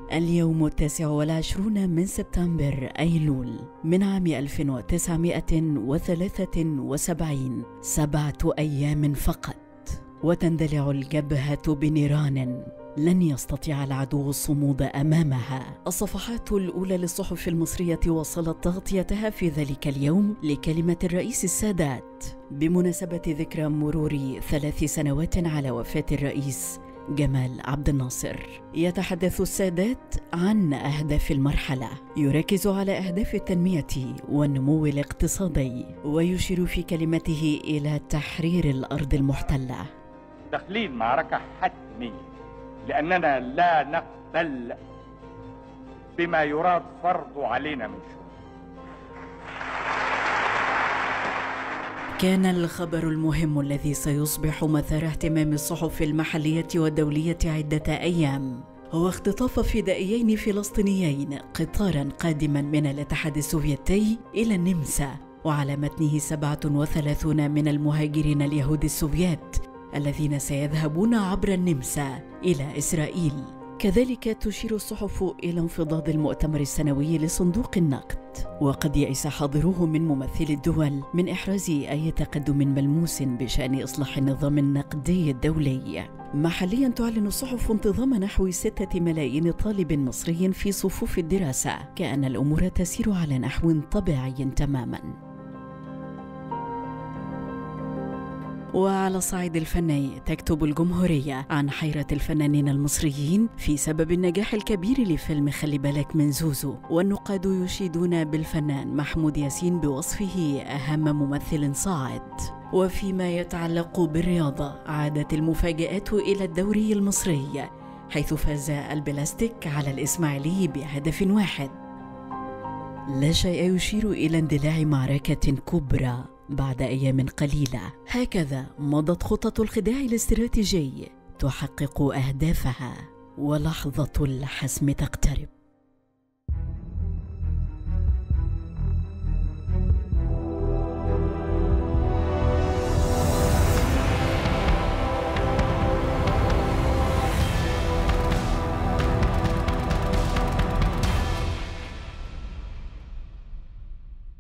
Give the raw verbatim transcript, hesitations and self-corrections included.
اليوم التاسع والعشرون من سبتمبر أيلول من عام ألف وتسعمائة وثلاثة وسبعين، سبعة أيام فقط وتندلع الجبهة بنيران لن يستطيع العدو الصمود أمامها. الصفحات الأولى للصحف المصرية وصلت تغطيتها في ذلك اليوم لكلمة الرئيس السادات بمناسبة ذكرى مرور ثلاث سنوات على وفاة الرئيس جمال عبد الناصر. يتحدث السادات عن أهداف المرحلة، يركز على أهداف التنمية والنمو الاقتصادي، ويشير في كلمته إلى تحرير الأرض المحتلة. داخلين معركة حتمية لأننا لا نقبل بما يراد فرضه علينا من شؤون. كان الخبر المهم الذي سيصبح مثار اهتمام الصحف المحلية والدولية عدة أيام هو اختطاف فدائيين فلسطينيين قطارا قادما من الاتحاد السوفيتي إلى النمسا، وعلى متنه سبعة وثلاثون من المهاجرين اليهود السوفيات الذين سيذهبون عبر النمسا إلى إسرائيل. كذلك تشير الصحف إلى انفضاض المؤتمر السنوي لصندوق النقد، وقد يئس حاضروه من ممثلي الدول من إحراز أي تقدم ملموس بشأن إصلاح النظام النقدي الدولي. محليا تعلن الصحف انتظام نحو ستة ملايين طالب مصري في صفوف الدراسة، كأن الأمور تسير على نحو طبيعي تماما. وعلى الصعيد الفني تكتب الجمهورية عن حيرة الفنانين المصريين في سبب النجاح الكبير لفيلم خلي بالك من زوزو، والنقاد يشيدون بالفنان محمود ياسين بوصفه أهم ممثل صاعد. وفيما يتعلق بالرياضة عادت المفاجآت إلى الدوري المصري، حيث فاز البلاستيك على الإسماعيلي بهدف واحد. لا شيء يشير إلى اندلاع معركة كبرى بعد أيام قليلة. هكذا مضت خطة الخداع الاستراتيجي تحقق أهدافها، ولحظة الحسم تقترب.